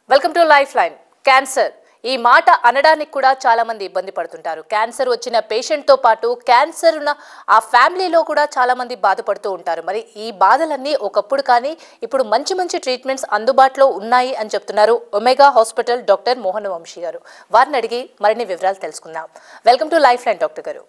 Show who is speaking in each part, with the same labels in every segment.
Speaker 1: Welcome to Life Line. Cancer ఈ మాట అనడానికి కూడా చాలా మంది ఇబ్బంది పడుతుంటారు. క్యాన్సర్ వచ్చిన పేషెంట్ తో పాటు క్యాన్సర్ ఉన్న ఆ ఫ్యామిలీలో కూడా చాలా మంది బాధపడుతూ ఉంటారు. మరి ఈ బాధలన్నీ ఒకప్పుడు కానీ ఇప్పుడు మంచి మంచి ట్రీట్మెంట్స్ అందుబాటులో ఉన్నాయి అని చెప్తున్నారు Omega hospital doctor Mohan Vamshi గారు. వారిని అడిగి మరిన్ని వివరాలు తెలుసుకుందాం. Welcome to Life Line doctor గారు.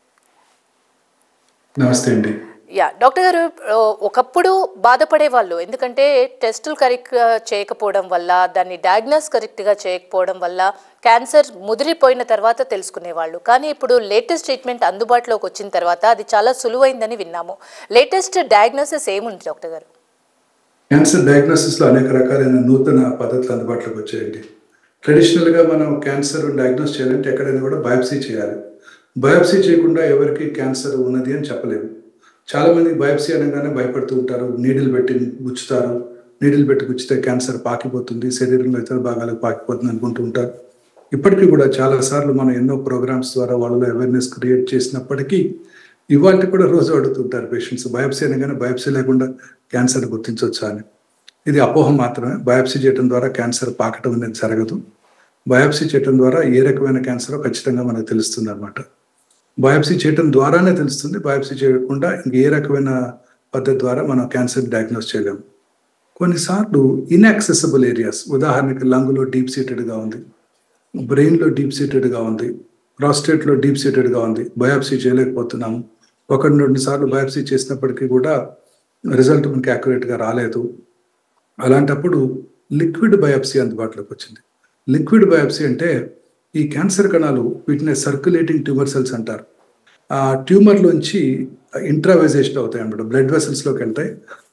Speaker 2: నమస్తే అండి.
Speaker 1: డాక్టర్ గారు, ఒకప్పుడు బాధపడే వాళ్ళు, ఎందుకంటే టెస్టులు కరెక్ట్గా చేయకపోవడం వల్ల, దాన్ని డయాగ్నోస్ కరెక్ట్గా చేయకపోవడం వల్ల క్యాన్సర్ ముదిరిపోయిన తర్వాత తెలుసుకునేవాళ్ళు. కానీ ఇప్పుడు లేటెస్ట్ ట్రీట్మెంట్ అందుబాటులోకి వచ్చిన తర్వాత అది చాలా సులువైందని విన్నాము. లేటెస్ట్ డయాగ్నోసిస్ ఏముంది డాక్టర్ గారు?
Speaker 2: క్యాన్సర్ డయాగ్నోసిస్లో అనేక రకాలైన నూతన పద్ధతులు అందుబాటులోకి వచ్చాయండి. ట్రెడిషనల్గా మనం క్యాన్సర్ డయాగ్నోస్ చేయాలంటే ఎక్కడైనా కూడా బయాప్సీ చేయాలి. బయాప్సీ చేయకుండా ఎవరికి క్యాన్సర్ ఉన్నది అని చెప్పలేము. చాలామంది బయాప్సీ అనగానే భయపడుతూ ఉంటారు. నీడిల్ పెట్టి గుచ్చుతారు. నీడిల్ పెట్టి గుచ్చితే క్యాన్సర్ పాకిపోతుంది, శరీరంలో ఇతర భాగాలకు పాకిపోతుంది అనుకుంటూ ఉంటారు. ఇప్పటికీ కూడా చాలాసార్లు మనం ఎన్నో ప్రోగ్రామ్స్ ద్వారా వాళ్ళలో అవేర్నెస్ క్రియేట్ చేసినప్పటికీ ఇవాళ కూడా రోజు అడుగుతుంటారు పేషెంట్స్, బయాప్సీ అనగానే బయాప్సీ లేకుండా క్యాన్సర్ గుర్తించవచ్చా అని. ఇది అపోహ మాత్రమే. బయాప్సీ చేయడం ద్వారా క్యాన్సర్ పాకటం అనేది జరగదు. బయాప్సీ చేయడం ద్వారా ఏ రకమైన క్యాన్సరో ఖచ్చితంగా మనకు తెలుస్తుంది అన్నమాట. బయాప్సీ చేయడం ద్వారానే తెలుస్తుంది. బయాప్సీ చేయకుండా ఇంక ఏ రకమైన పద్ధతి ద్వారా మనం క్యాన్సర్ డయాగ్నోస్ చేయలేము. కొన్నిసార్లు ఇన్యాక్సెసిబుల్ ఏరియాస్, ఉదాహరణకి లంగ్లో డీప్ సీటెడ్గా ఉంది, బ్రెయిన్లో డీప్ సీటెడ్గా ఉంది, ప్రాస్టేట్లో డీప్ సీటెడ్గా ఉంది, బయాప్సీ చేయలేకపోతున్నాము. 1-2 సార్లు బయాప్సీ చేసినప్పటికీ కూడా రిజల్ట్ మనకి యాక్యురేట్గా రాలేదు. అలాంటప్పుడు లిక్విడ్ బయాప్సీ అందుబాటులోకి వచ్చింది. లిక్విడ్ బయాప్సీ అంటే ఈ క్యాన్సర్ కణాలు, వీటిని సర్క్యులేటింగ్ ట్యూమర్ సెల్స్ అంటారు. ఆ ట్యూమర్లోంచి ఇంట్రావైజేషన్ అవుతాయి అన్నమాట. బ్లడ్ వెసల్స్లోకి వెళ్తాయి,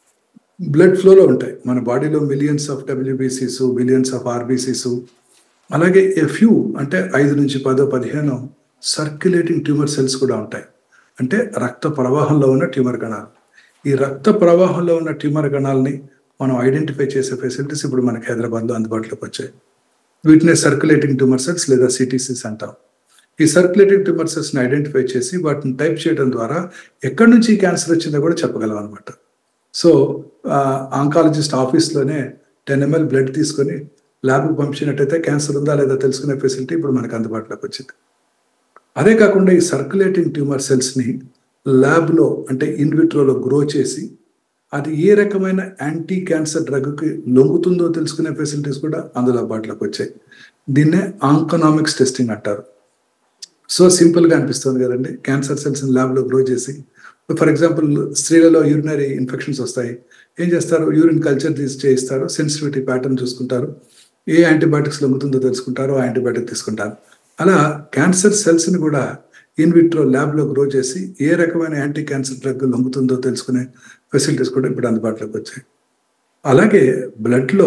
Speaker 2: బ్లడ్ ఫ్లోలో ఉంటాయి. మన బాడీలో మిలియన్స్ ఆఫ్ డబ్ల్యూబీసీస్, బిలియన్స్ ఆఫ్ ఆర్బీసీస్, అలాగే ఫ్యూ అంటే 5 నుంచి 10-15 సర్క్యులేటింగ్ ట్యూమర్ సెల్స్ కూడా ఉంటాయి. అంటే రక్త ప్రవాహంలో ఉన్న ట్యూమర్ కణాలు. ఈ రక్త ప్రవాహంలో ఉన్న ట్యూమర్ కణాలని మనం ఐడెంటిఫై చేసే ఫెసిలిటీస్ ఇప్పుడు మనకి హైదరాబాద్లో అందుబాటులోకి వచ్చాయి. వీటిని సర్క్యులేటింగ్ ట్యూమర్ సెల్స్ లేదా సిటీసీస్ అంటాం. ఈ సర్క్యులేటింగ్ ట్యూమర్ సెల్స్ని ఐడెంటిఫై చేసి వాటిని టైప్ చేయడం ద్వారా ఎక్కడి నుంచి ఈ క్యాన్సర్ వచ్చిందో కూడా చెప్పగలం అనమాట. సో ఆంకాలజిస్ట్ ఆఫీస్లోనే 10 ml బ్లడ్ తీసుకొని ల్యాబ్కి పంపించినట్టయితే క్యాన్సర్ ఉందా లేదా తెలుసుకునే ఫెసిలిటీ ఇప్పుడు మనకు అందుబాటులోకి వచ్చింది. అదే కాకుండా ఈ సర్క్యులేటింగ్ ట్యూమర్ సెల్స్ని ల్యాబ్లో అంటే ఇన్విట్రోలో గ్రో చేసి అది ఏ రకమైన యాంటీ క్యాన్సర్ డ్రగ్కి లొంగుతుందో తెలుసుకునే ఫెసిలిటీస్ కూడా అందుబాటులోకి వచ్చాయి. దీన్నే ఆంకనామిక్స్ టెస్టింగ్ అంటారు. సో సింపుల్గా అనిపిస్తుంది కదండి. క్యాన్సర్ సెల్స్ని ల్యాబ్లో గ్రో చేసి, ఫర్ ఎగ్జాంపుల్ స్త్రీలలో యూరినరీ ఇన్ఫెక్షన్స్ వస్తాయి. ఏం చేస్తారు? యూరిన్ కల్చర్ చేయిస్తారు, సెన్సిటివిటీ ప్యాటర్న్ చూసుకుంటారు, ఏ యాంటీబయాటిక్స్ లొంగుతుందో తెలుసుకుంటారు, ఆ యాంటీబయాటిక్ తీసుకుంటారు. అలా క్యాన్సర్ సెల్స్ని కూడా ఇన్విట్రో ల్యాబ్లో గ్రో చేసి ఏ రకమైన యాంటీ క్యాన్సర్ డ్రగ్ లొంగుతుందో తెలుసుకునే ఫెసిలిటీస్ కూడా ఇప్పుడు అందుబాటులోకి వచ్చాయి. అలాగే బ్లడ్లో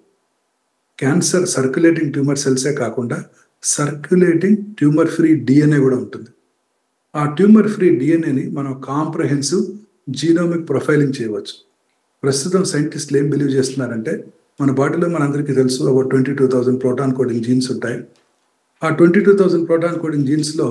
Speaker 2: క్యాన్సర్ సర్క్యులేటింగ్ ట్యూమర్ సెల్సే కాకుండా సర్క్యులేటింగ్ ట్యూమర్ ఫ్రీ డిఎన్ఏ కూడా ఉంటుంది. ఆ ట్యూమర్ ఫ్రీ డిఎన్ఏని మనం కాంప్రహెన్సివ్ జీనోమిక్ ప్రొఫైలింగ్ చేయవచ్చు. ప్రస్తుతం సైంటిస్టులు ఏం బిలీవ్ చేస్తున్నారంటే, మన బాడీలో మనందరికీ తెలుసు ఒక 22,000 ప్రోటాన్ కోడింగ్ జీన్స్ ఉంటాయి. ఆ 22,000 ప్రోటాన్ కోడింగ్ జీన్స్లో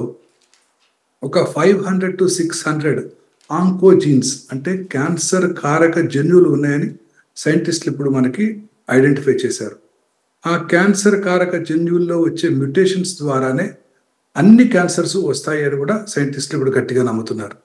Speaker 2: ఒక 500 to 600 ఆంకోజీన్స్ అంటే క్యాన్సర్ కారక జన్యువులు ఉన్నాయని సైంటిస్టులు ఇప్పుడు మనకి ఐడెంటిఫై చేశారు. ఆ క్యాన్సర్ కారక జన్యువుల్లో వచ్చే మ్యుటేషన్స్ ద్వారానే అన్ని క్యాన్సర్స్ వస్తాయి అని కూడా సైంటిస్టులు ఇప్పుడు గట్టిగా నమ్ముతున్నారు.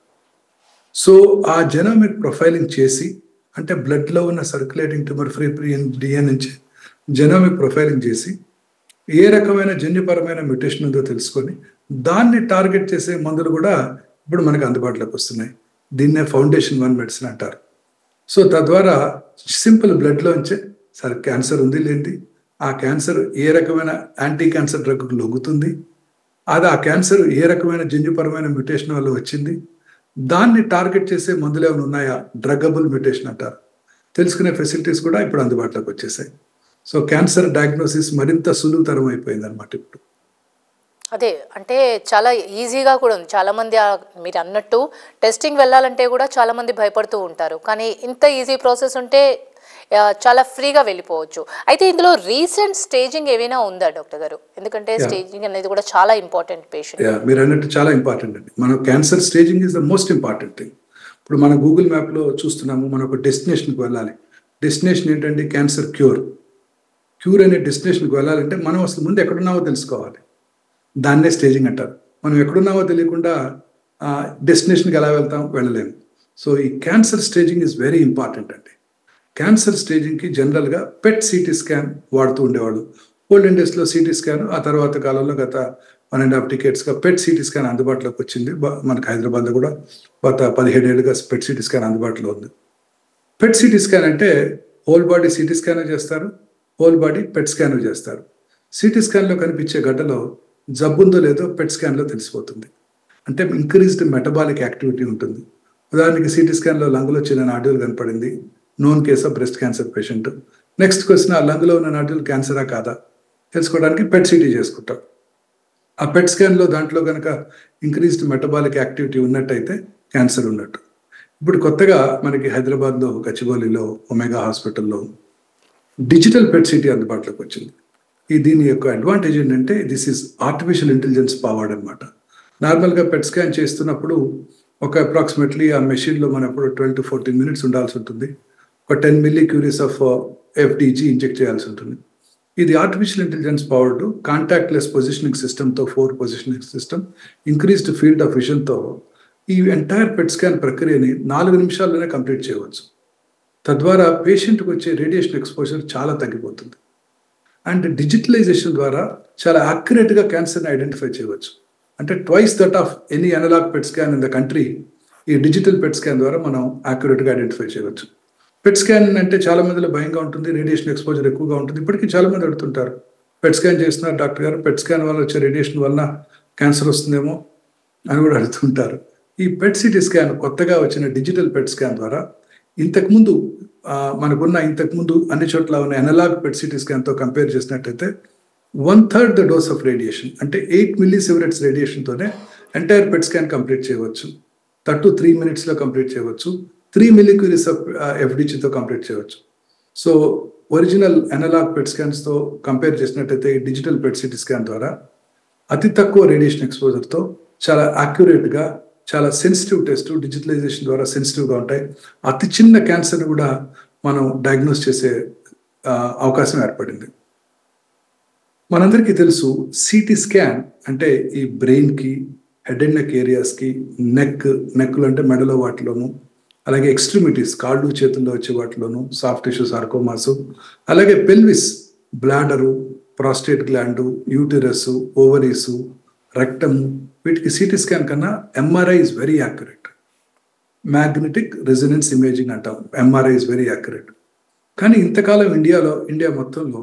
Speaker 2: సో ఆ జెనోమిక్ ప్రొఫైలింగ్ చేసి, అంటే బ్లడ్లో ఉన్న సర్క్యులేటింగ్ ట్యూమర్ ఫ్రీ డిఎన్ఏ నుంచి జెనోమిక్ ప్రొఫైలింగ్ చేసి ఏ రకమైన జన్యుపరమైన మ్యుటేషన్ ఉందో తెలుసుకొని దాన్ని టార్గెట్ చేసే మందులు కూడా ఇప్పుడు మనకు అందుబాటులోకి వస్తున్నాయి. దీన్నే ఫౌండేషన్ 1 మెడిసిన్ అంటారు. సో తద్వారా సింపుల్ బ్లడ్లోంచే సరే క్యాన్సర్ ఉంది లేనిది, ఆ క్యాన్సర్ ఏ రకమైన యాంటీ క్యాన్సర్ డ్రగ్కు లొంగుతుంది, అది ఆ క్యాన్సర్ ఏ రకమైన జన్యుపరమైన మ్యుటేషన్ వల్ల వచ్చింది, దాన్ని టార్గెట్ చేసే మందులు ఏమైనా ఉన్నాయా, డ్రగబుల్ మ్యుటేషన్ అంటారు, తెలుసుకునే ఫెసిలిటీస్ కూడా ఇప్పుడు అందుబాటులోకి వచ్చేసాయి. సో క్యాన్సర్ డయాగ్నోసిస్ మరింత సులువుతరం అయిపోయింది అనమాట ఇప్పుడు.
Speaker 1: అదే అంటే చాలా ఈజీగా కూడా ఉంది. చాలామంది మీరు అన్నట్టు టెస్టింగ్ వెళ్ళాలంటే కూడా చాలామంది భయపడుతూ ఉంటారు. కానీ ఇంత ఈజీ ప్రాసెస్ ఉంటే చాలా ఫ్రీగా వెళ్ళిపోవచ్చు. అయితే ఇందులో రీసెంట్ స్టేజింగ్ ఏమైనా ఉందా డాక్టర్ గారు? ఎందుకంటే స్టేజింగ్ అనేది కూడా చాలా ఇంపార్టెంట్ పేషెంట్.
Speaker 2: మీరు అన్నట్టు చాలా ఇంపార్టెంట్ అండి. మన cancer staging is the most important thing. ఇప్పుడు మన గూగుల్ మ్యాప్లో చూస్తున్నాము, మనం ఒక డెస్టినేషన్కి వెళ్ళాలి. డెస్టినేషన్ ఏంటంటే క్యాన్సర్ క్యూర్. క్యూర్ అనే డెస్టినేషన్కి వెళ్ళాలంటే మనం అసలు ముందు ఎక్కడున్నామో తెలుసుకోవాలి. దాన్నే స్టేజింగ్ అంటారు. మనం ఎక్కడున్నామో తెలియకుండా డెస్టినేషన్కి ఎలా వెళ్తాం, వెళ్ళలేము. సో ఈ cancer staging is very important అండి. క్యాన్సర్ స్టేజింగ్కి జనరల్గా పెట్ సిటీ స్కాన్ వాడుతూ ఉండేవాళ్ళు. ఓల్డెన్ డేస్లో సిటీ స్కాన్, ఆ తర్వాత కాలంలో గత 1.5 decades పెట్ సిటీ స్కాన్ అందుబాటులోకి వచ్చింది. మనకి హైదరాబాద్లో కూడా గత 17 ఏళ్ళుగా పెట్ సిటీ స్కాన్ అందుబాటులో ఉంది. పెట్ సిటీ స్కాన్ అంటే హోల్ బాడీ సిటీ స్కాన్ చేస్తారు, హోల్ బాడీ పెట్ స్కాన్ చేస్తారు. సిటీ స్కాన్లో కనిపించే గడ్డలో జబ్బుందో లేదో పెట్ స్కాన్లో తెలిసిపోతుంది. అంటే ఇంక్రీజ్డ్ మెటబాలిక్ యాక్టివిటీ ఉంటుంది. ఉదాహరణకి సిటీ స్కాన్లో లంగ్లో చిన్న నాడ్యూల్ కనపడింది, known case of breast cancer patient. Next question, ఆ లంగ్లో ఉన్న నాడ్యూల్ క్యాన్సరా కాదా తెలుసుకోవడానికి పెట్ సిటీ చేసుకుంటాం. ఆ పెట్ స్కాన్లో దాంట్లో కనుక ఇంక్రీజ్డ్ మెటబాలిక్ యాక్టివిటీ ఉన్నట్టయితే క్యాన్సర్ ఉన్నట్టు. ఇప్పుడు కొత్తగా మనకి హైదరాబాద్లో గచ్చిబౌలిలో ఒమేగా హాస్పిటల్లో డిజిటల్ పెట్ సిటీ అందుబాటులోకి వచ్చింది. దీని యొక్క అడ్వాంటేజ్ ఏంటంటే this is artificial intelligence powered అనమాట. నార్మల్గా పెట్ స్కాన్ చేస్తున్నప్పుడు ఒక అప్రాక్సిమేట్లీ ఆ మెషిన్లో మనం ఎప్పుడు 12 to 14 minutes ఉండాల్సి ఉంటుంది. ఒక 10 millicuries ఆఫ్ FDG ఇంజెక్ట్ చేయాల్సి ఉంటుంది. ఇది ఆర్టిఫిషియల్ ఇంటెలిజెన్స్ పవర్డ్ కాంటాక్ట్లెస్ పొజిషనింగ్ సిస్టమ్తో, 4 positioning system, increased field of విజన్తో ఈ ఎంటైర్ పెట్ స్కాన్ ప్రక్రియని 4 నిమిషాల్లోనే కంప్లీట్ చేయవచ్చు. తద్వారా పేషెంట్కి వచ్చే రేడియేషన్ ఎక్స్పోజర్ చాలా తగ్గిపోతుంది. అండ్ డిజిటలైజేషన్ ద్వారా చాలా యాక్యురేట్గా క్యాన్సర్ని ఐడెంటిఫై చేయవచ్చు. అంటే twice that of any analogue PET scan in the country ఈ డిజిటల్ పెట్ స్కాన్ ద్వారా మనం యాక్యురేట్గా ఐడెంటిఫై చేయవచ్చు. పెట్ స్కాన్ అంటే చాలా మందిలో భయంగా ఉంటుంది, రేడియేషన్ ఎక్స్పోజర్ ఎక్కువగా ఉంటుంది. ఇప్పటికీ చాలా మంది అడుగుతుంటారు, పెట్ స్కాన్ చేస్తున్నారు డాక్టర్ గారు, పెట్ స్కాన్ వల్ల వచ్చే రేడియేషన్ వల్ల క్యాన్సర్ వస్తుందేమో అని కూడా అడుగుతుంటారు. ఈ పెట్ సిటీ స్కాన్ కొత్తగా వచ్చిన డిజిటల్ పెట్ స్కాన్ ద్వారా ఇంతకుముందు అన్ని చోట్ల ఉన్న అనలాగ్ పెట్ సిటీ స్కాన్తో కంపేర్ చేసినట్టయితే 1/3 ద డోస్ ఆఫ్ రేడియేషన్, అంటే 8 millisieverts రేడియేషన్తోనే ఎంటైర్ పెట్ స్కాన్ కంప్లీట్ చేయవచ్చు. 3 minutesలో కంప్లీట్ చేయవచ్చు. 3 millicuries ఆఫ్ FDGతో కంప్లీట్ చేయవచ్చు. సో ఒరిజినల్ అనలాగ్ పెట్ స్కాన్స్తో కంపేర్ చేసినట్టయితే ఈ డిజిటల్ పెట్ సిటీ స్కాన్ ద్వారా అతి తక్కువ రేడియేషన్ ఎక్స్పోజర్తో చాలా యాక్యురేట్గా, చాలా సెన్సిటివ్ టెస్ట్, డిజిటలైజేషన్ ద్వారా సెన్సిటివ్గా ఉంటాయి. అతి చిన్న క్యాన్సర్ని కూడా మనం డయాగ్నోస్ చేసే అవకాశం ఏర్పడింది. మనందరికీ తెలుసు సిటీ స్కాన్ అంటే ఈ బ్రెయిన్కి, హెడ్ అండ్ నెక్ ఏరియాస్కి, నెక్లు అంటే మెడలో వాటిలోను, అలాగే ఎక్స్ట్రిమిటీస్ కాళ్ళు చేతుల్లో వచ్చే వాటిలోను, సాఫ్ట్ టిష్యూ సార్కోమాసు, అలాగే pelvis, bladder, prostate gland, uterus, ovaries, rectum, వీటికి సిటీ స్కాన్ కన్నా MRI is very accurate. Magnetic resonance imaging అంటాం, MRI ఇస్ వెరీ యాక్యురేట్. కానీ ఇంతకాలం ఇండియా మొత్తంలో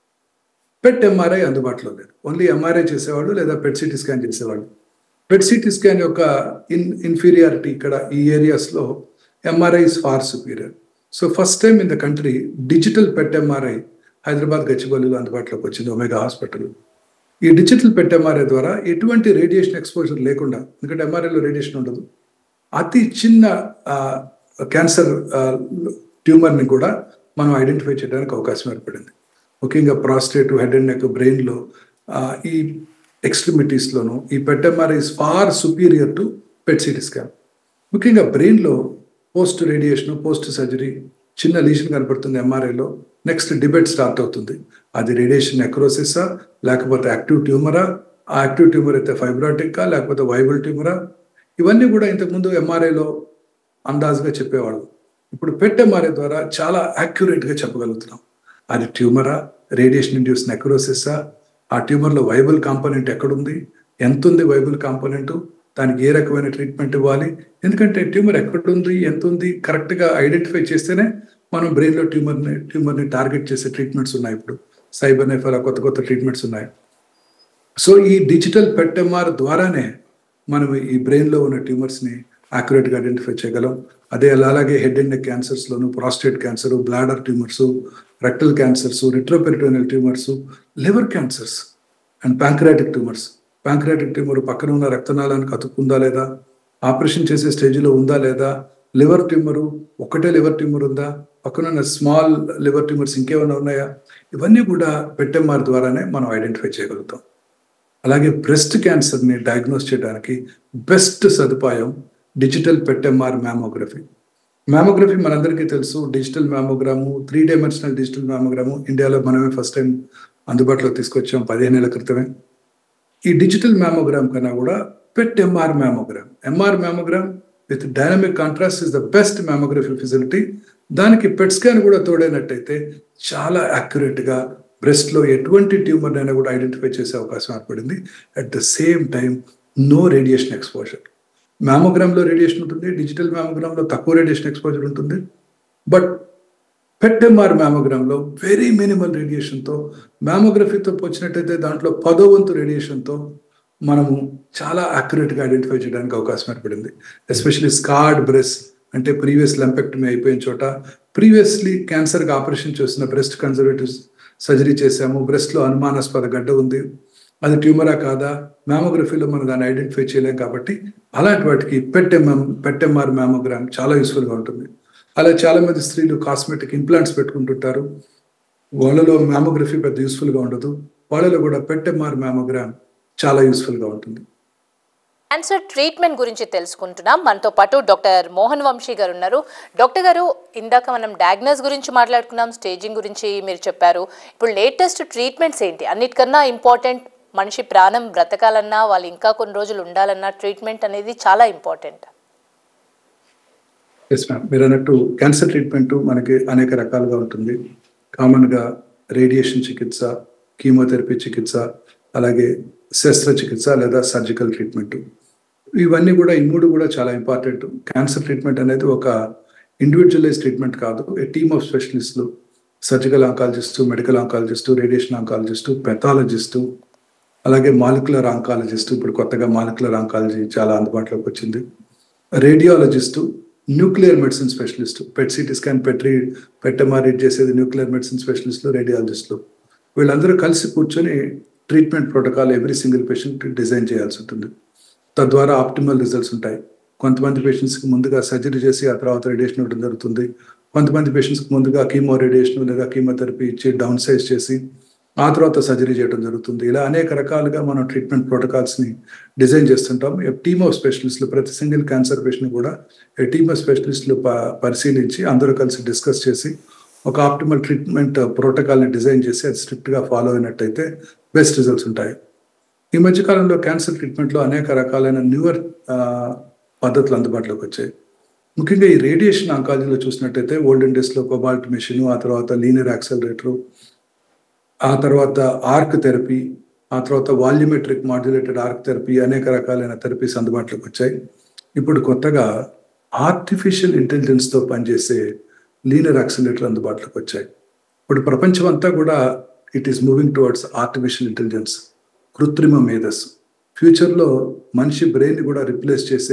Speaker 2: పెట్ MRI అందుబాటులో లేదు. ఓన్లీ MRI చేసేవాళ్ళు లేదా పెట్ సిటీ స్కాన్ చేసేవాళ్ళు. పెట్ సిటీ స్కాన్ యొక్క ఇన్ఫీరియారిటీ ఇక్కడ ఈ ఏరియాస్లో MRI is far superior. So first time in the country digital PET MRI Hyderabad గచ్చిబౌలిలో అందుబాటులోకి వచ్చింది, ఒమేగా హాస్పిటల్. ఈ డిజిటల్ పెట్ MRI ద్వారా ఎటువంటి రేడియేషన్ ఎక్స్పోజర్ లేకుండా, ఎందుకంటే MRIలో రేడియేషన్ ఉండదు, అతి చిన్న క్యాన్సర్ ట్యూమర్ని కూడా మనం ఐడెంటిఫై చేయడానికి అవకాశం ఏర్పడింది. ముఖ్యంగా ప్రాస్టేట్, హెడ్ అండ్ నెక్, బ్రెయిన్లో, ఈ ఎక్స్ట్రిమిటీస్లోను ఈ PET MRI is far superior to PET CT scan. ముఖ్యంగా బ్రెయిన్లో పోస్ట్ రేడియేషన్, పోస్ట్ సర్జరీ చిన్న లీషన్ కనపడుతుంది MRIలో. నెక్స్ట్ డిబేట్ స్టార్ట్ అవుతుంది, అది రేడియేషన్ నెక్రోసిసా లేకపోతే యాక్టివ్ ట్యూమరా, ఆ యాక్టివ్ ట్యూమర్ అయితే ఫైబ్రాటికా లేకపోతే వైబుల్ ట్యూమరా, ఇవన్నీ కూడా ఇంతకుముందు MRIలో అందాజుగా చెప్పేవాళ్ళు. ఇప్పుడు పెట్ MRI ద్వారా చాలా యాక్యురేట్గా చెప్పగలుగుతున్నాం, అది ట్యూమరా, రేడియేషన్ ఇండ్యూస్ నెక్రోసిసా, ఆ ట్యూమర్లో వైబుల్ కాంపోనెంట్ ఎక్కడుంది, ఎంత ఉంది వైబుల్ కాంపోనెంట్, దానికి ఏ రకమైన ట్రీట్మెంట్ ఇవ్వాలి. ఎందుకంటే ట్యూమర్ ఎక్కడుంది, ఎంత ఉంది కరెక్ట్గా ఐడెంటిఫై చేస్తేనే మనం బ్రెయిన్లో ట్యూమర్ని టార్గెట్ చేసే ట్రీట్మెంట్స్ ఉన్నాయి. ఇప్పుడు సైబర్నెఫ్ అలా కొత్త ట్రీట్మెంట్స్ ఉన్నాయి. సో ఈ డిజిటల్ పెట్ MRI ద్వారానే మనం ఈ బ్రెయిన్లో ఉన్న ట్యూమర్స్ని యాక్యురేట్గా ఐడెంటిఫై చేయగలం. అలాగే హెడ్ అండ్ నెక్ క్యాన్సర్స్లోను, prostate cancer, bladder tumours, rectal cancers, retroperitoneal tumours, liver cancers and pancreatic tumours. Pancreatic tumour పక్కన ఉన్న రక్తనాళానికి అతుక్కుందా లేదా, ఆపరేషన్ చేసే స్టేజ్లో ఉందా లేదా, లివర్ ట్యూమరు ఒకటే లివర్ ట్యూమర్ ఉందా, పక్కన స్మాల్ లివర్ ట్యూమర్స్ ఇంకేమైనా ఉన్నాయా, ఇవన్నీ కూడా పెట్ MRI ద్వారానే మనం ఐడెంటిఫై చేయగలుగుతాం. అలాగే బ్రెస్ట్ క్యాన్సర్ని డయాగ్నోస్ చేయడానికి బెస్ట్ సదుపాయం digital PET MRI mammography. Mammography మనందరికీ తెలుసు. Digital mammogram, 3 dimensional digital mammogram ఇండియాలో మనమే ఫస్ట్ టైం అందుబాటులో తీసుకొచ్చాం 15 ఏళ్ల క్రితమే. ఈ డిజిటల్ మ్యామోగ్రామ్ కన్నా కూడా PET MR mammogram, MR mammogram with dynamic contrast is the best mammography facility. దానికి పెట్ స్కాన్ కూడా తోడైనట్టయితే చాలా యాక్యురేట్గా బ్రెస్ట్లో ఎటువంటి ట్యూమర్ అయినా కూడా ఐడెంటిఫై చేసే అవకాశం ఏర్పడింది. At the same time no radiation exposure. మ్యామోగ్రామ్లో రేడియేషన్ ఉంటుంది, డిజిటల్ మ్యామోగ్రామ్లో తక్కువ రేడియేషన్ ఎక్స్పోజర్ ఉంటుంది. బట్ పెట్ ఎంఆర్ మ్యామోగ్రామ్లో వెరీ మినిమల్ రేడియేషన్తో, మ్యామోగ్రఫీతో పోల్చినట్టయితే దాంట్లో 10వ వంతు రేడియేషన్తో మనము చాలా యాక్యురేట్గా ఐడెంటిఫై చేయడానికి అవకాశం ఏర్పడింది. ఎస్పెషలీ స్కార్డ్ బ్రెస్ట్, అంటే ప్రీవియస్ లంపెక్టమీ అయిపోయిన చోట, ప్రీవియస్లీ క్యాన్సర్గా ఆపరేషన్ చేస్తున్న బ్రెస్ట్ కన్జర్వేటివ్ సర్జరీ చేశాము, బ్రెస్ట్లో అనుమానాస్పద గడ్డ ఉంది, అది ట్యూమరా కాదా, మ్యామోగ్రఫీలో మనం దాన్ని ఐడెంటిఫై చేయలేం. కాబట్టి అలాంటి వాటికి పెట్ ఎంఆర్ మ్యామోగ్రామ్ చాలా యూస్ఫుల్గా ఉంటుంది. అలా చాలా మంది స్త్రీలు కాస్మెటిక్ ఇంప్లాంట్స్ పెట్టుకుంటుంటారు, వాళ్ళలో మ్యామోగ్రఫీ పెద్ద యూస్ఫుల్గా ఉండదు, వాళ్ళలో కూడా పెట్ ఎంఆర్ మ్యామోగ్రామ్ చాలా యూస్ఫుల్గా ఉంటుంది.
Speaker 1: క్యాన్సర్ ట్రీట్మెంట్ గురించి తెలుసుకుంటున్నాం. మనతో పాటు డాక్టర్ మోహన్ వంశీ గారు ఉన్నారు. డాక్టర్ గారు, ఇందాక మనం డయాగ్నోస్ గురించి మాట్లాడుకున్నాం, స్టేజింగ్ గురించి మీరు చెప్పారు. ఇప్పుడు లేటెస్ట్ ట్రీట్మెంట్స్ ఏంటి? అన్నిటికన్నా ఇంపార్టెంట్, మనిషి ప్రాణం బ్రతకాలన్నా, వాళ్ళు ఇంకా కొన్ని రోజులు ఉండాలన్నా ట్రీట్మెంట్ అనేది చాలా ఇంపార్టెంట్.
Speaker 2: ఎస్ మ్యామ్, మీరు అన్నట్టు క్యాన్సర్ ట్రీట్మెంట్ మనకి అనేక రకాలుగా ఉంటుంది. కామన్గా రేడియేషన్ చికిత్స, కీమోథెరపీ చికిత్స, అలాగే శస్త్రచికిత్స లేదా సర్జికల్ ట్రీట్మెంట్, ఇవన్నీ కూడా ఈ మూడు కూడా చాలా ఇంపార్టెంట్. క్యాన్సర్ ట్రీట్మెంట్ అనేది ఒక ఇండివిజువలైజ్ ట్రీట్మెంట్ కాదు. ఏ టీమ్ ఆఫ్ స్పెషలిస్టులు, surgical oncologist, medical oncologist, radiation oncologist, pathologist, అలాగే మాలిక్యులర్ ఆంకాలజిస్టు, ఇప్పుడు కొత్తగా మాలిక్యులర్ ఆంకాలజీ చాలా అందుబాటులోకి వచ్చింది, radiologist, nuclear medicine specialist, PET CT scan, PET MR read చేసేది న్యూక్లియర్ మెడిసిన్ స్పెషలిస్టులు, రేడియాలజిస్టులు, వీళ్ళందరూ కలిసి కూర్చొని treatment protocol every single patient design చేయాల్సి ఉంటుంది. తద్వారా ఆప్టిమల్ రిజల్ట్స్ ఉంటాయి. కొంతమంది పేషెంట్స్కి ముందుగా సర్జరీ చేసి ఆ తర్వాత రేడియేషన్ ఇవ్వడం జరుగుతుంది. కొంతమంది పేషెంట్స్కి ముందుగా కీమో రేడియేషన్ లేదా కీమోథెరపీ ఇచ్చి డౌన్ సైజ్ చేసి ఆ తర్వాత సర్జరీ చేయడం జరుగుతుంది. ఇలా అనేక రకాలుగా మనం ట్రీట్మెంట్ ప్రోటోకాల్స్ని డిజైన్ చేస్తుంటాం. టీమ్ ఆఫ్ స్పెషలిస్టులు, ప్రతి సింగిల్ క్యాన్సర్ పేషెంట్ కూడా టీమ్ ఆఫ్ స్పెషలిస్టులు పరిశీలించి అందరూ కలిసి డిస్కస్ చేసి ఒక ఆప్టిమల్ ట్రీట్మెంట్ ప్రోటోకాల్ని డిజైన్ చేసి అది స్ట్రిక్ట్గా ఫాలో అయినట్టయితే బెస్ట్ రిజల్ట్స్ ఉంటాయి. ఈ మధ్యకాలంలో క్యాన్సర్ ట్రీట్మెంట్లో అనేక రకాలైన న్యూవర్ పద్ధతులు అందుబాటులోకి వచ్చాయి. ముఖ్యంగా ఈ రేడియేషన్ ఆంకాలజీలో చూసినట్టయితే ఓల్డెన్ డేస్లో కోబాల్ట్ మెషిన్, ఆ తర్వాత లీనియర్ యాక్సలరేటరు, ఆ తర్వాత ఆర్క్ థెరపీ, ఆ తర్వాత వాల్యూమెట్రిక్ మాడ్యులేటెడ్ ఆర్క్ థెరపీ, అనేక రకాలైన థెరపీస్ అందుబాటులోకి వచ్చాయి. ఇప్పుడు కొత్తగా ఆర్టిఫిషియల్ ఇంటెలిజెన్స్తో పనిచేసే లీనియర్ యాక్సలరేటర్ అందుబాటులోకి వచ్చాయి. ఇప్పుడు ప్రపంచం అంతా కూడా it is moving towards artificial intelligence, కృత్రిమ మేధస్సు. ఫ్యూచర్లో మనిషి బ్రెయిన్ కూడా రిప్లేస్ చేసే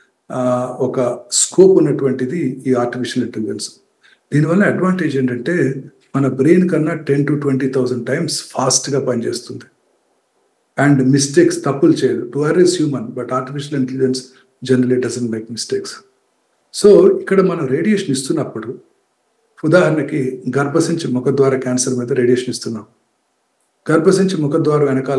Speaker 2: ఒక స్కోప్ ఉన్నటువంటిది ఈ ఆర్టిఫిషియల్ ఇంటెలిజెన్స్. దీనివల్ల అడ్వాంటేజ్ ఏంటంటే మన బ్రెయిన్ కన్నా 10,000 to 20,000 టైమ్స్ ఫాస్ట్గా పనిచేస్తుంది అండ్ మిస్టేక్స్, తప్పులు చేయదు. To err is human, but artificial intelligence generally doesn't make mistakes. So ఇక్కడ మనం రేడియేషన్ ఇస్తున్నప్పుడు, ఉదాహరణకి గర్భసంచి ముఖద్వార క్యాన్సర్ మీద రేడియేషన్ ఇస్తున్నాం. గర్భసంచి ముఖద్వారం వెనకాల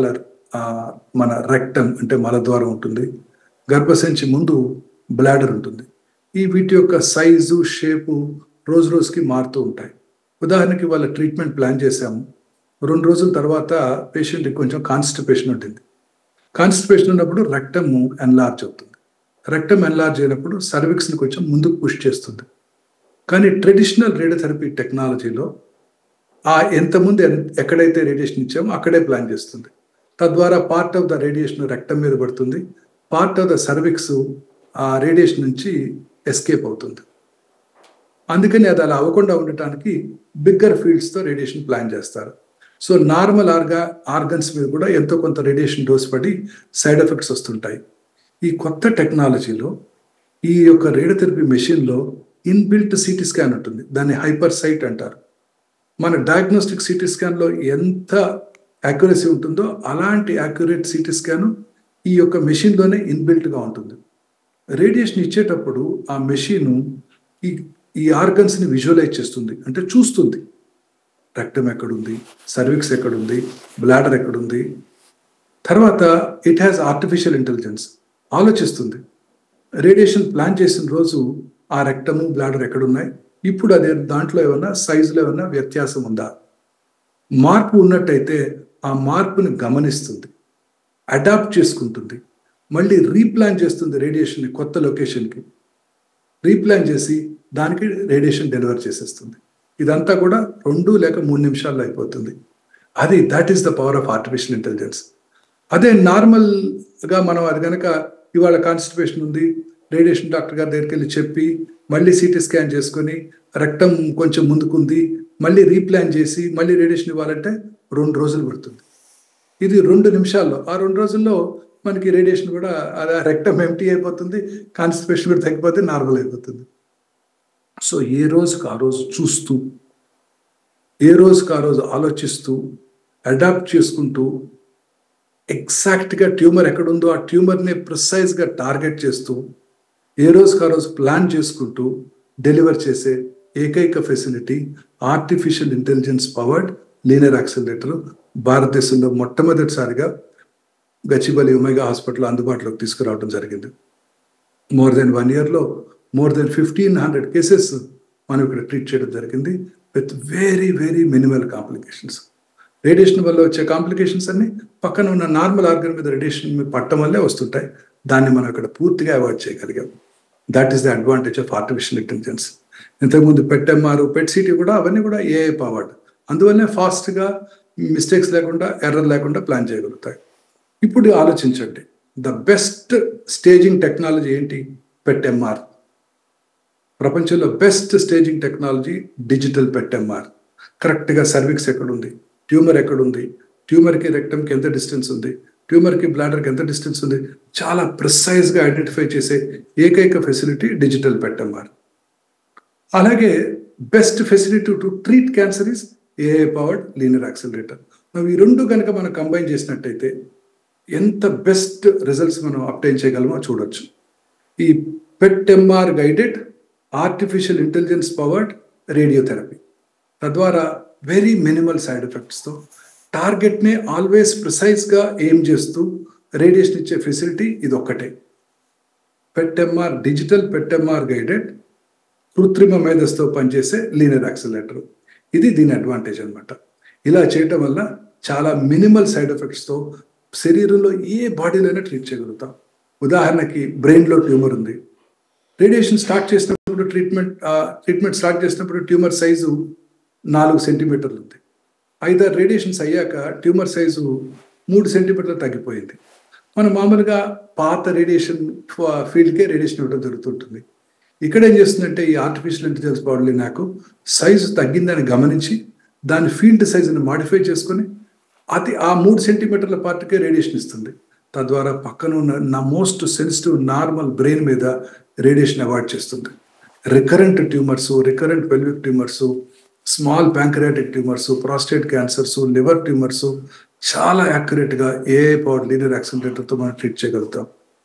Speaker 2: మన రెక్టమ్ అంటే మలద్వారం ఉంటుంది, గర్భసంచి ముందు బ్లాడర్ ఉంటుంది. ఈ వీటి యొక్క సైజు, షేపు రోజు రోజుకి మారుతూ ఉంటాయి. ఉదాహరణకి వాళ్ళ ట్రీట్మెంట్ ప్లాన్ చేశాము, 2 రోజుల తర్వాత పేషెంట్కి కొంచెం కాన్స్టిపేషన్ ఉంటుంది. కాన్స్టిపేషన్ ఉన్నప్పుడు రెక్టమ్ ఎన్లార్జ్ అవుతుంది. రెక్టమ్ ఎన్లార్జ్ అయినప్పుడు సర్విక్స్ని కొంచెం ముందుకు పుష్ చేస్తుంది. కానీ ట్రెడిషనల్ రేడియోథెరపీ టెక్నాలజీలో ఎంతమంది ఎక్కడైతే రేడియేషన్ ఇచ్చామో అక్కడే ప్లాన్ చేస్తుంది. తద్వారా part of the radiation rectum మీద పడుతుంది, పార్ట్ ఆఫ్ ద సర్విక్స్ ఆ రేడియేషన్ నుంచి ఎస్కేప్ అవుతుంది. అందుకని అది అలా అవ్వకుండా ఉండటానికి బిగ్గర్ ఫీల్డ్స్తో రేడియేషన్ ప్లాన్ చేస్తారు. సో నార్మల్ ఆర్గన్స్ మీద కూడా ఎంతో కొంత రేడియేషన్ డోస్ పడి సైడ్ ఎఫెక్ట్స్ వస్తుంటాయి. ఈ కొత్త టెక్నాలజీలో ఈ యొక్క రేడియోథెరపీ మెషిన్లో ఇన్బిల్ట్ సిటీ స్కాన్ ఉంటుంది, దాన్ని హైపర్ సైట్ అంటారు. మన డయాగ్నోస్టిక్ సిటీ స్కాన్లో ఎంత యాక్యురసీ ఉంటుందో అలాంటి యాక్యురేట్ సిటీ స్కాన్ ఈ యొక్క మెషిన్లోనే ఇన్బిల్ట్గా ఉంటుంది. రేడియేషన్ ఇచ్చేటప్పుడు ఆ మెషిన్ ఈ ఆర్గన్స్ని విజువలైజ్ చేస్తుంది, అంటే చూస్తుంది రెక్టమ్ ఎక్కడుంది, సర్విక్స్ ఎక్కడుంది, బ్లాడర్ ఎక్కడుంది. తర్వాత ఇట్ హ్యాస్ ఆర్టిఫిషియల్ ఇంటెలిజెన్స్, ఆలోచిస్తుంది. రేడియేషన్ ప్లాన్ చేసిన రోజు ఆ రెక్టము బ్లాడర్ ఎక్కడున్నాయి, ఇప్పుడు అదే దాంట్లో ఏమన్నా సైజులో ఏమన్నా వ్యత్యాసం ఉందా, మార్పు ఉన్నట్టయితే ఆ మార్పుని గమనిస్తుంది, అడాప్ట్ చేసుకుంటుంది, మళ్ళీ రీప్లాన్ చేస్తుంది రేడియేషన్ని కొత్త లొకేషన్కి రీప్లాన్ చేసి దానికి రేడియేషన్ డెలివర్ చేసేస్తుంది. ఇదంతా కూడా 2 లేక 3 నిమిషాల్లో అయిపోతుంది. That is the power of artificial intelligence. అదే నార్మల్గా మనం అది కనుక ఇవాళ కాన్స్టిపేషన్ ఉంది, రేడియేషన్ డాక్టర్ గారి దగ్గరికి వెళ్ళి చెప్పి మళ్ళీ సిటీ స్కాన్ చేసుకొని రక్తం కొంచెం ముందుకుంది, మళ్ళీ రీప్లాన్ చేసి మళ్ళీ రేడియేషన్ ఇవ్వాలంటే 2 రోజులు పడుతుంది. ఇది 2 నిమిషాల్లో, ఆ 2 రోజుల్లో మనకి రేడియేషన్ కూడా రెక్టమ్ ఎంటీ అయిపోతుంది, కాన్స్టిపేషన్ కూడా తగ్గిపోతే నార్మల్ అయిపోతుంది. సో ఏ రోజుకి ఆ రోజు చూస్తూ, ఏ రోజుకి ఆ రోజు ఆలోచిస్తూ, అడాప్ట్ చేసుకుంటూ, ఎగ్జాక్ట్గా ట్యూమర్ ఎక్కడుందో ఆ ట్యూమర్ని ప్రిసైజ్గా టార్గెట్ చేస్తూ, ఏ రోజుకి ఆ రోజు ప్లాన్ చేసుకుంటూ డెలివర్ చేసే ఏకైక facility artificial intelligence powered linear accelerator భారతదేశంలో మొట్టమొదటిసారిగా గచ్చిబౌలి ఒమేగా హాస్పిటల్ అందుబాటులోకి తీసుకురావడం జరిగింది. మోర్ దెన్ 1 ఇయర్లో మోర్ దెన్ 1500 కేసెస్ మనం ఇక్కడ ట్రీట్ చేయడం జరిగింది with very very minimal complications. Radiation వల్ల వచ్చే కాంప్లికేషన్స్ అన్ని పక్కన ఉన్న నార్మల్ ఆర్గన్ మీద రేడియేషన్ పట్టడం వల్లే వస్తుంటాయి. దాన్ని మనం ఇక్కడ పూర్తిగా అవాయిడ్ చేయగలిగాం. That is the advantage of artificial intelligence. ఇంతకుముందు పెట్ ఎంఆర్, పెట్ సిటీ కూడా అవన్నీ కూడా ఏఐ పవర్డ్. అందువల్లనే ఫాస్ట్గా మిస్టేక్స్ లేకుండా, ఎర్రర్ లేకుండా ప్లాన్ చేయగలుగుతాయి. ఇప్పుడు ఆలోచించండి, ద బెస్ట్ స్టేజింగ్ టెక్నాలజీ ఏంటి? PET MR. ప్రపంచంలో best staging technology digital PET MR. కరెక్ట్గా సర్విక్స్ ఎక్కడుంది, ట్యూమర్ ఎక్కడుంది, ట్యూమర్కి రెక్టమ్కి ఎంత డిస్టెన్స్ ఉంది, ట్యూమర్కి బ్లాడర్కి ఎంత డిస్టెన్స్ ఉంది, చాలా ప్రిసైజ్గా ఐడెంటిఫై చేసే ఏకైక ఫెసిలిటీ డిజిటల్ పెట్ ఎంఆర్. అలాగే best facility to treat cancer is AI powered linear accelerator. ఈ 2 కనుక మనం కంబైన్ చేసినట్టయితే ఎంత బెస్ట్ రిజల్ట్స్ మనం అప్టైన్ చేయగలమో చూడొచ్చు. ఈ PET MR guided artificial intelligence powered radiotherapy, తద్వారా వెరీ మినిమల్ సైడ్ ఎఫెక్ట్స్తో టార్గెట్ని ఆల్వేస్ ప్రిసైజ్గా ఎయిమ్ చేస్తూ రేడియేషన్ ఇచ్చే ఫెసిలిటీ ఇది ఒక్కటే. PET MR, digital PET MR guided కృత్రిమ మేధస్తో పనిచేసే లీనియర్ యాక్సిలరేటర్. ఇది దీని అడ్వాంటేజ్ అనమాట. ఇలా చేయటం వల్ల చాలా మినిమల్ సైడ్ ఎఫెక్ట్స్తో శరీరంలో ఏ బాడీలోనే ట్రీట్ చేయగలుగుతాం. ఉదాహరణకి బ్రెయిన్లో ట్యూమర్ ఉంది, రేడియేషన్ స్టార్ట్ చేసినప్పుడు ట్రీట్మెంట్ స్టార్ట్ చేసినప్పుడు ట్యూమర్ సైజు 4 సెంటీమీటర్లు ఉంది. 5 రేడియేషన్స్ అయ్యాక ట్యూమర్ సైజు 3 సెంటీమీటర్లు తగ్గిపోయింది. మనం మామూలుగా పాత రేడియేషన్ ఫీల్డ్కే రేడియేషన్ ఇవ్వడం జరుగుతుంటుంది. ఇక్కడ ఏం చేస్తుందంటే ఈ ఆర్టిఫిషియల్ ఇంటెలిజెన్స్ బాడీ నాకు సైజు తగ్గిందని గమనించి దాని ఫీల్డ్ సైజుని మాడిఫై చేసుకొని ఆ 3 సెంటీమీటర్ల పార్ట్కే రేడియేషన్ ఇస్తుంది. తద్వారా పక్కన ఉన్న మోస్ట్ సెన్సిటివ్ నార్మల్ బ్రెయిన్ మీద రేడియేషన్ అవాయిడ్ చేస్తుంది. Recurrent tumours, recurrent pelvic tumours, small pancreatic tumours, prostate cancers, liver tumours చాలా యాక్యురేట్గా ఏఐ పవర్డ్ లీనియర్ యాక్సిలరేటర్తో మనం ట్రీట్ చేయగలుగుతాం.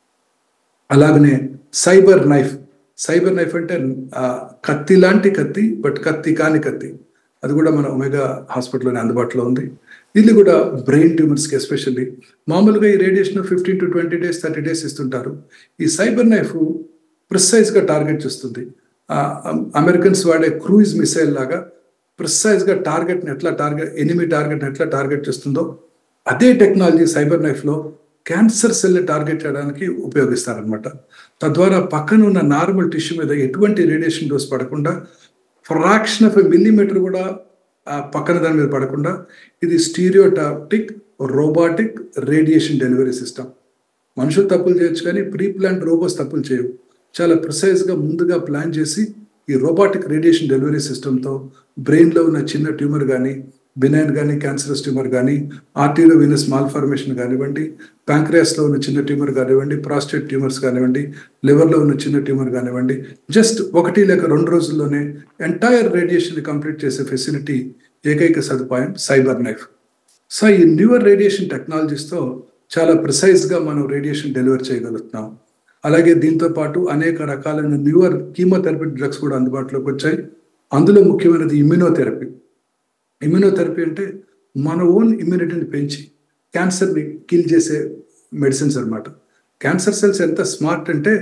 Speaker 2: అలాగనే సైబర్ నైఫ్ అంటే కత్తి లాంటి కత్తి, బట్ కత్తి కాని కత్తి, అది కూడా మన ఒమేగా హాస్పిటల్లోనే అందుబాటులో ఉంది. ఇది కూడా బ్రెయిన్ ట్యూమర్స్కి ఎస్పెషల్లీ. మామూలుగా ఈ రేడియేషన్ 15 to 20 days 30 days ఇస్తుంటారు. ఈ సైబర్ నైఫ్ ప్రిసైజ్గా టార్గెట్ చేస్తుంది. అమెరికన్స్ వాడే క్రూయిజ్ మిసైల్ లాగా ప్రిసైజ్గా ఎనిమి టార్గెట్ని ఎట్లా టార్గెట్ చేస్తుందో అదే టెక్నాలజీ సైబర్ నైఫ్లో క్యాన్సర్ సెల్ని టార్గెట్ చేయడానికి ఉపయోగిస్తారనమాట. తద్వారా పక్కన ఉన్న నార్మల్ టిష్యూ మీద ఎటువంటి రేడియేషన్ డోస్ పడకుండా, ఫ్రాక్షన్ ఆఫ్ ఎ మిల్లీమీటర్ కూడా పక్కన దాని మీద పడకుండా, ఇది stereotactic robotic radiation delivery system. మనుషులు తప్పులు చేయొచ్చు కానీ ప్రీ ప్లాన్డ్ రోబోట్స్ తప్పులు చేయవు. చాలా ప్రిసైజ్గా ముందుగా ప్లాన్ చేసి ఈ రోబోటిక్ రేడియేషన్ డెలివరీ సిస్టంతో బ్రెయిన్లో ఉన్న చిన్న ట్యూమర్ కానీ, బినైన్ కానీ, క్యాన్సరస్ ట్యూమర్ కానీ, ఆర్టీలో వీనస్ మాల్ఫార్మేషన్ కానివ్వండి, ప్యాంక్రియాస్లో ఉన్న చిన్న ట్యూమర్ కానివ్వండి, ప్రాస్టేట్ ట్యూమర్స్ కానివ్వండి, లివర్లో ఉన్న చిన్న ట్యూమర్ కానివ్వండి, జస్ట్ 1 లేక 2 రోజుల్లోనే ఎంటైర్ రేడియేషన్ కంప్లీట్ చేసే ఫెసిలిటీ, ఏకైక సదుపాయం సైబర్ నైఫ్. సో ఈ న్యూవర్ రేడియేషన్ టెక్నాలజీస్తో చాలా ప్రిసైజ్గా మనం రేడియేషన్ డెలివర్ చేయగలుగుతున్నాం. అలాగే దీంతో పాటు అనేక రకాలైన న్యూవర్ కీమోథెరపీ డ్రగ్స్ కూడా అందుబాటులోకి వచ్చాయి. అందులో ముఖ్యమైనది ఇమ్యూనోథెరపీ. ఇమ్యూనోథెరపీ అంటే మన ఓన్ ఇమ్యూనిటీని పెంచి క్యాన్సర్ని కిల్ చేసే మెడిసిన్స్ అనమాట. క్యాన్సర్ సెల్స్ ఎంత స్మార్ట్ అంటే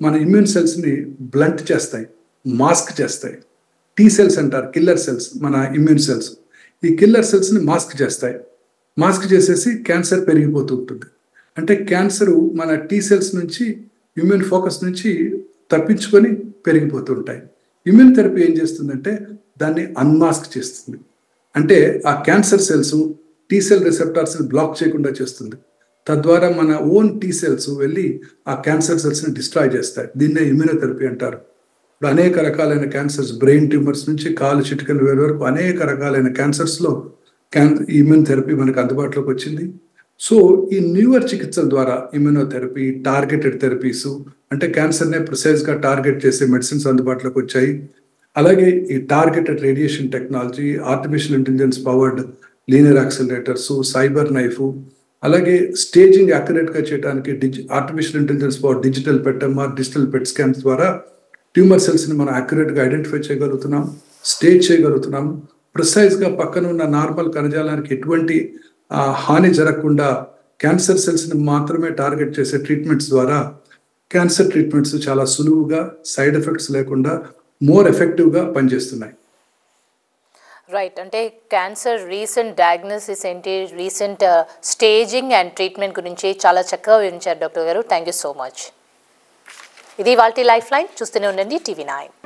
Speaker 2: మన ఇమ్యూన్ సెల్స్ని బ్లంట్ చేస్తాయి, మాస్క్ చేస్తాయి. టీ సెల్స్ అంటారు, కిల్లర్ సెల్స్, మన ఇమ్యూన్ సెల్స్. ఈ కిల్లర్ సెల్స్ని మాస్క్ చేస్తాయి. మాస్క్ చేసేసి క్యాన్సర్ పెరిగిపోతూ ఉంటుంది. అంటే క్యాన్సర్ మన టీ సెల్స్ నుంచి, ఇమ్యూన్ ఫోకస్ నుంచి తప్పించుకొని పెరిగిపోతూ ఉంటాయి. ఇమ్యూన్ థెరపీ ఏం చేస్తుందంటే దాన్ని అన్మాస్క్ చేస్తుంది. అంటే ఆ క్యాన్సర్ సెల్స్ టీ సెల్ రిసెప్టార్స్ని బ్లాక్ చేయకుండా చేస్తుంది. తద్వారా మన ఓన్ టీ సెల్స్ వెళ్ళి ఆ క్యాన్సర్ సెల్స్ని డిస్ట్రాయ్ చేస్తాయి. దీన్నే ఇమ్యూనోథెరపీ అంటారు. ఇప్పుడు అనేక రకాలైన క్యాన్సర్స్, బ్రెయిన్ ట్యూమర్స్ నుంచి కాలు చిటికల వేరు వరకు అనేక రకాలైన క్యాన్సర్స్లో ఇమ్యూన్ థెరపీ మనకు అందుబాటులోకి వచ్చింది. సో ఈ న్యూవర్ చికిత్సల ద్వారా ఇమ్యూనోథెరపీ, టార్గెటెడ్ థెరపీస్, అంటే క్యాన్సర్నే ప్రిసైజ్గా టార్గెట్ చేసే మెడిసిన్స్ అందుబాటులోకి వచ్చాయి. అలాగే ఈ targeted radiation technology, artificial intelligence powered linear accelerators, cyber knife, అలాగే స్టేజింగ్ యాక్యురేట్గా చేయడానికి artificial intelligence power digital PET-MR, digital PET scans ద్వారా ట్యూమర్ సెల్స్ని మనం యాక్యురేట్గా ఐడెంటిఫై చేయగలుగుతున్నాం, స్టేజ్ చేయగలుగుతున్నాం. ప్రిసైజ్గా పక్కన ఉన్న నార్మల్ కణజాలానికి ఎటువంటి హాని జరగకుండా క్యాన్సర్ సెల్స్ని మాత్రమే టార్గెట్ చేసే ట్రీట్మెంట్స్ ద్వారా క్యాన్సర్ ట్రీట్మెంట్స్ చాలా సులువుగా, సైడ్ ఎఫెక్ట్స్ లేకుండా మోర్ ఎఫెక్టివ్గా పనిచేస్తున్నాయి.
Speaker 1: రైట్, అంటే క్యాన్సర్ రీసెంట్ డయాగ్నోసిస్ ఏంటి, రీసెంట్ స్టేజింగ్ అండ్ ట్రీట్మెంట్ గురించి చాలా చక్కగా వివరించారు డాక్టర్ గారు. Thank you so much. ఇది వాల్టీ లైఫ్ లైన్. చూస్తూనే ఉండండి TV9.